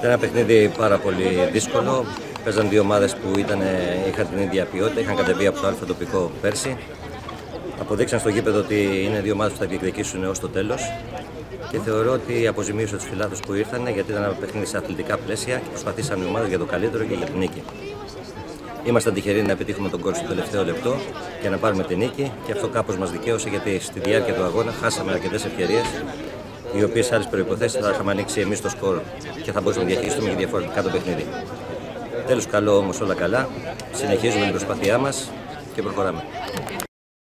Ήταν ένα παιχνίδι πάρα πολύ δύσκολο. Παίζαν δύο ομάδες που είχαν την ίδια ποιότητα, είχαν κατεβεί από το αλφα τοπικό πέρσι. Αποδείξαν στο γήπεδο ότι είναι δύο ομάδες που θα διεκδικήσουν έως το τέλος. Και θεωρώ ότι αποζημίωσε τους φιλάθλους που ήρθαν, γιατί ήταν ένα παιχνίδι σε αθλητικά πλαίσια και προσπαθήσαν οι ομάδες για το καλύτερο και για την νίκη. Ήμασταν τυχεροί να επιτύχουμε τον γκολ στο τελευταίο λεπτό και να πάρουμε την νίκη, και αυτό κάπως μας δικαίωσε, γιατί στη διάρκεια του αγώνα χάσαμε αρκετές ευκαιρίες, οι οποίες σε άλλες προϋποθέσεις θα είχαμε ανοίξει εμείς το σκορ και θα μπορούσαμε να διαχειριστούμε και διαφορετικά το παιχνίδι. Τέλος, καλό όμως, όλα καλά. Συνεχίζουμε την προσπάθειά μας και προχωράμε.